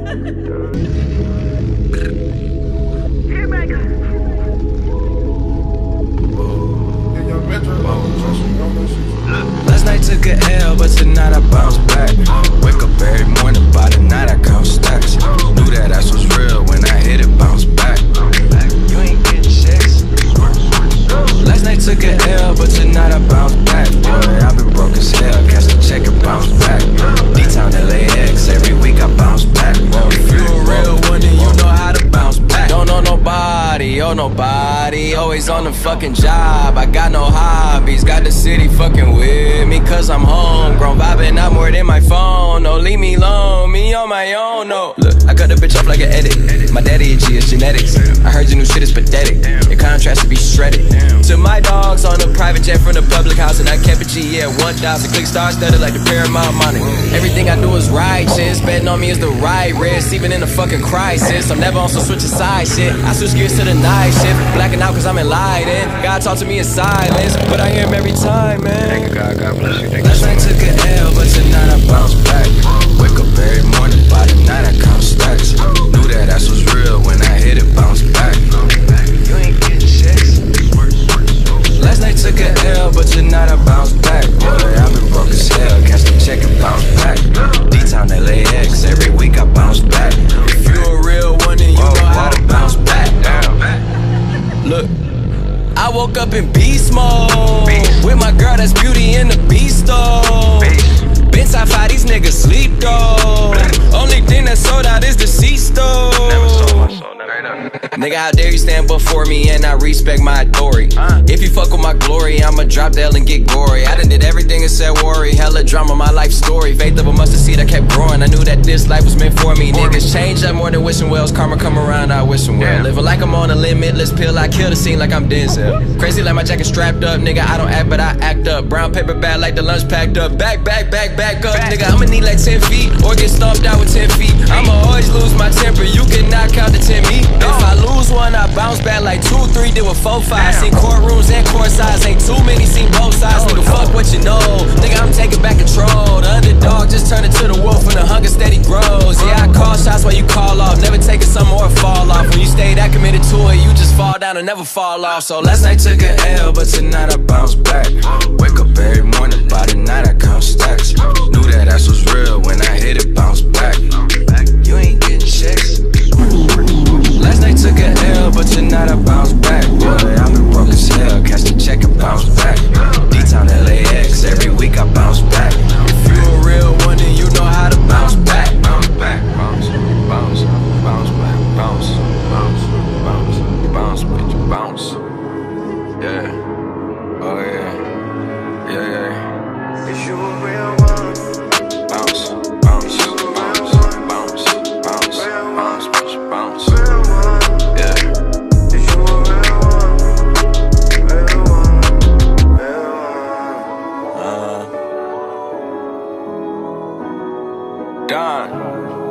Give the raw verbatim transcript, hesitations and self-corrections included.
Last night took a L, but tonight I bounce back. Wake up every morning, by the night I count stacks. Knew that ass was real when I hit it, bounce back. You ain't getting checks. Last night took a L, but tonight I bounce back. Boy, I've been broke as hell, catch the check and bounce back. D-Town L A X, every week I bounce back. Whoa, if you a real one, then you know how to bounce back. Don't know nobody, oh nobody, always on the fucking job. I got no hobbies, got the city fucking with me, cause I'm homegrown, vibing out more than my phone. No, leave me alone, me on my own, no. Look, I cut the bitch off like an edit. My daddy a G, it's genetics. I heard your new shit is pathetic. Your contrast to be shredded. To my dogs on a private jet from the public house, and I kept a G, yeah, one thousand. Click stars studded like the Paramount money. Everything I do is righteous, betting on me is the right risk, even in a fucking crisis. I'm never on some switch side shit. I switch gears to the night shift, blacking out cause I'm enlightened. God talk to me in silence, but I hear him every time, man. Thank you, God, God bless you. Last night took an L, but tonight I bounce back. Wake up every morning, by the night I count stacks. Knew that ass was real when I hit it, bounce back. You ain't getting checks. Last night took an L, but tonight I bounce back. Boy, I've been broke as hell, catch the check and bounce back. D-Town L A X, every week I bounce back. If you a real one, then you know how to bounce back. Look, I woke up in beast mode, with my girl that's Beauty and the Beast though. Been top five, these niggas sleep though. Only thing that sold out is the C-store. Nigga, how dare you stand before me and I respect my authority. If you fuck with my glory, I'ma drop the L and get gory. I done did everything and said worry, hella drama, my life story. Faith of a mustard seed, I kept growing. I knew that this life was meant for me. Niggas change up more than wishing wells. Karma come around, I wish them well. Living like I'm on a limitless pill, I kill the scene like I'm Denzel. Crazy like my jacket strapped up, nigga, I don't act but I act up. Brown paper bag like the lunch packed up. Back, back, back, back up, nigga, I'ma need like ten feet or get stomped out with ten feet. I'ma always lose my temper, you cannot count to ten me. If I lose one, I bounce back like two, three, did with four, five. Seen courtrooms and court sides, ain't too many, seen both sides. Nigga, fuck what you know, nigga, I'm taking back control. The underdog just turned into the wolf and the hunger steady grows. Yeah, I call shots while you call off, never taking some or fall off. When you stay that committed to it, you just fall down and never fall off. So last night took an L, but tonight I bounce back. Wake up every morning, by the night I count stacks. Knew that ass was real when I hit it, bounce back. You ain't getting checks. Last night took an L, but tonight I bounce back. Boy, I've been broke as hell, catch the check and bounce back. D-Town L A X, every week I bounce back. If you a real one, then you know how to bounce back. Bounce back, bounce, bounce, bounce back, bounce, bounce, bounce, bounce, bitch, bounce. Yeah, oh yeah, yeah, yeah. Is you a real one? Bounce, bounce, bounce, bounce, bounce, bounce, bitch, bounce. Done.